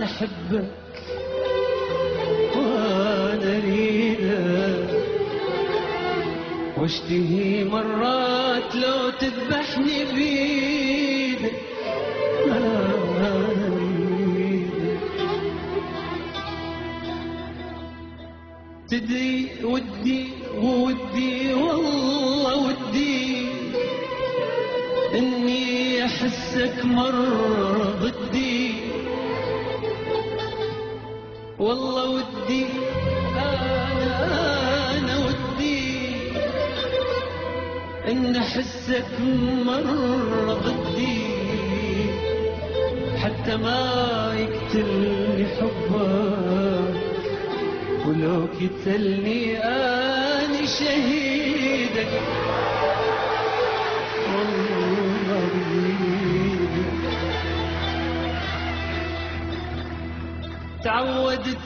أحبك وأنا أريدك، واشتهي مرات لو تذبحني بيدك. أنا أريدك. تدري ودي وودي والله ودي إني أحسك مرة ضدي، والله ودي أنا ودي إن أحسك مرة ضدي، حتى ما يقتلني حبك، ولو قتلني أنا شهيدك. والله أريدك. تعودت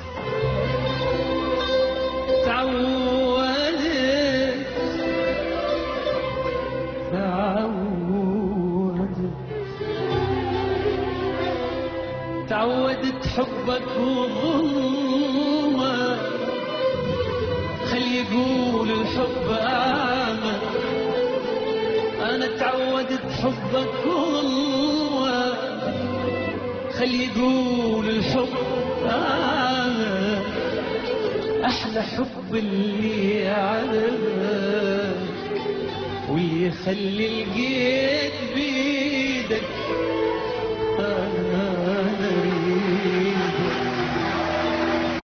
تعودت حبك وظلمه، خلي يقول الحب أعمى. أنا تعودت حبك وظلمه، خلي يقول الحب أعمى. أحلى حب اللي يعلمك واللي يخلي القيد بيدك.